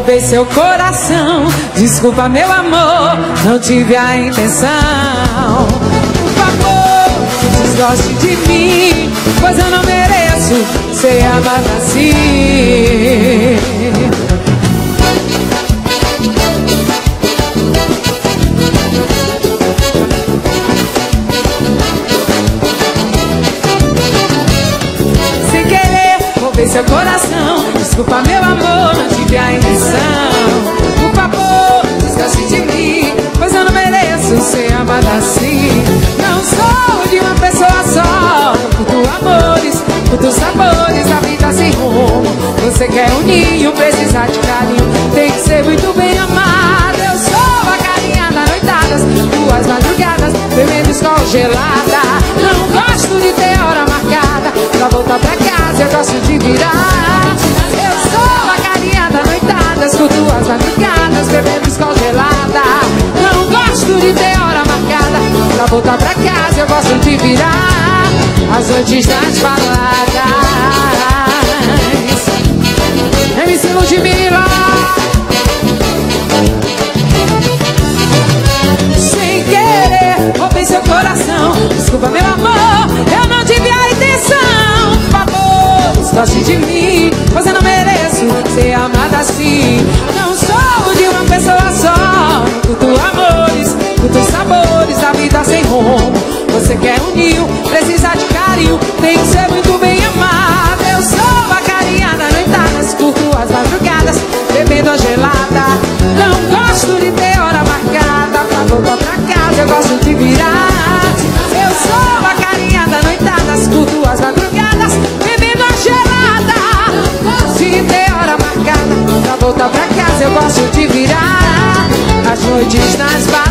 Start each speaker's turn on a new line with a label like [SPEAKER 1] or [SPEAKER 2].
[SPEAKER 1] roubei seu coração. Desculpa, meu amor, não tive a intenção. Por favor, desgoste de mim, pois eu não mereço ser amado assim. Seu coração, desculpa, meu amor, não tive a intenção. Por favor, desgoste de mim, pois eu não mereço ser amada assim. Não sou de uma pessoa só, curto amores, curto sabores, a vida sem rumo. Você quer um ninho, precisa de carinho, tem que ser muito bem amada. Eu sou a carinha das noitadas, duas madrugadas, bebendo escola gelada. Não gosto de ter hora marcada pra voltar pra casa, eu gosto de virar. Eu sou a carinha da noitada, escuto as madrugadas, bebendo escola gelada. Não gosto de ter hora marcada pra voltar pra casa, eu gosto de virar as noites das baladas. MC Ludmilla. Sem querer, roubei seu coração. Desculpa, meu amor, eu não tive a intenção. Por favor, desgoste de mim, pois eu não mereço ser amada assim. Não sou de uma pessoa só, curto amores, curto sabores, a vida sem rumo. Você quer um ninho, precisa de carinho, tem que ser muito bem amada. Eu sou a carinha da noitada, curto as madrugadas, bebendo a gelada. Não gosto de ter hora marcada pra voltar pra casa, eu gosto de virar. Eu sou a carinha da noitada, curto as madrugadas, bebendo a gelada. Se ter hora marcada pra voltar pra casa, eu gosto de virar as noites nas